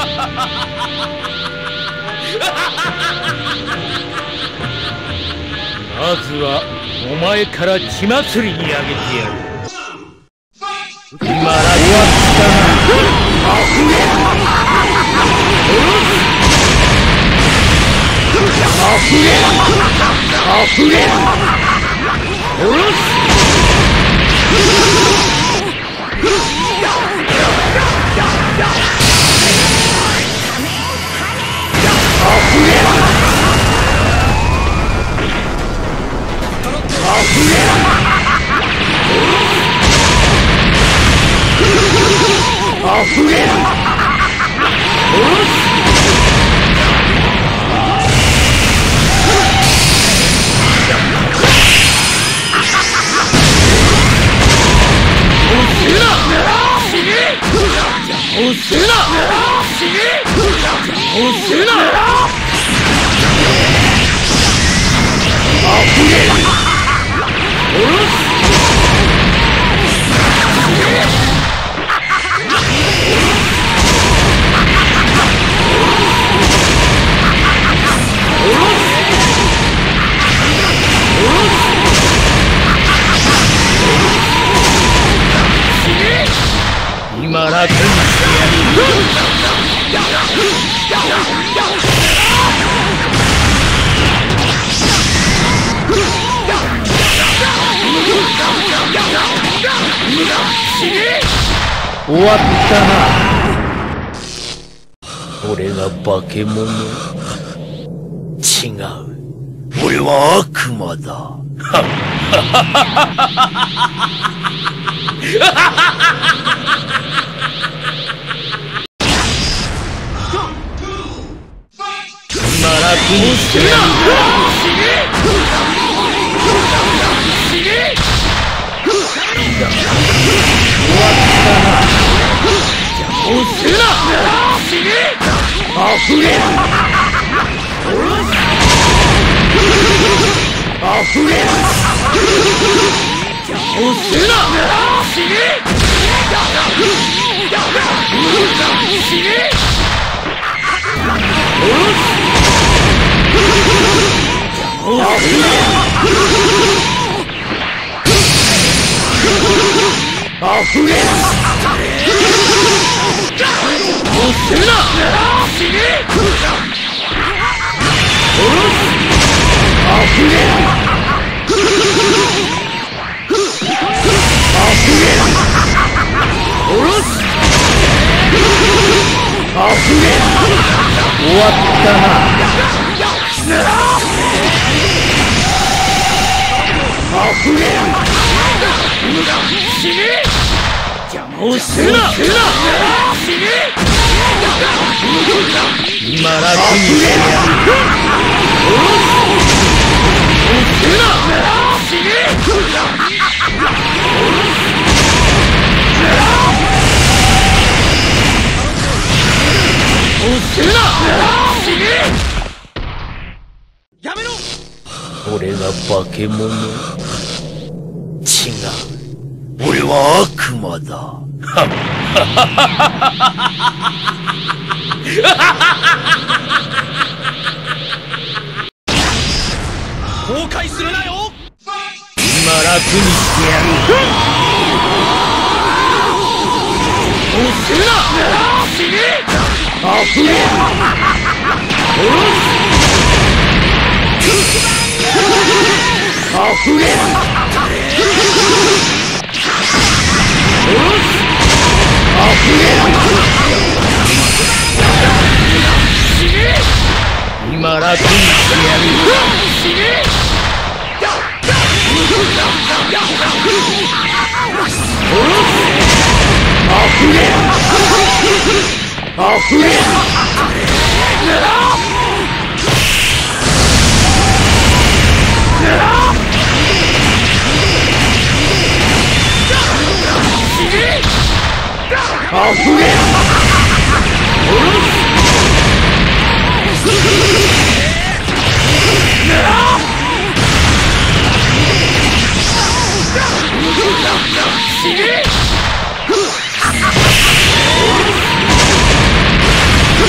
まずはお前から血祭りにあげてやる。今ら終わったな。あふれあふれあふれ殺す。あふれあふれあふれ今楽にしてやる。終わったな。俺が化け物。違う。俺は悪魔だ。今楽にしてやる。終わったな。邪魔をするな。あふれあふれ邪魔をするな。あふれもするな。あふれあふれあふれ終わったな。あふれ邪魔をするな。今楽にしてやる。やめろ。俺が化け物。違う。俺は悪魔だ。後悔するなよ。今楽にしてやる。もうするな。あふれあふれあふれ今楽にしてやる。あふれあふれあふれあ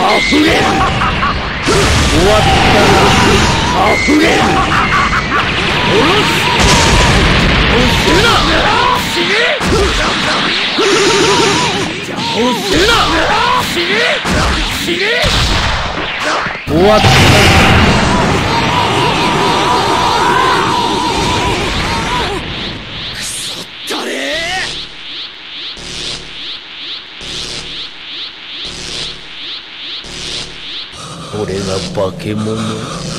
溢れる。終わったな。溢れる。おろす。押すな。死ね。押すな。死ね。死ね。終わったな。くそったれ。俺が化け物？違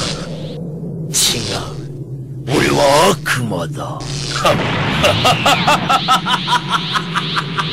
う。俺は悪魔だ。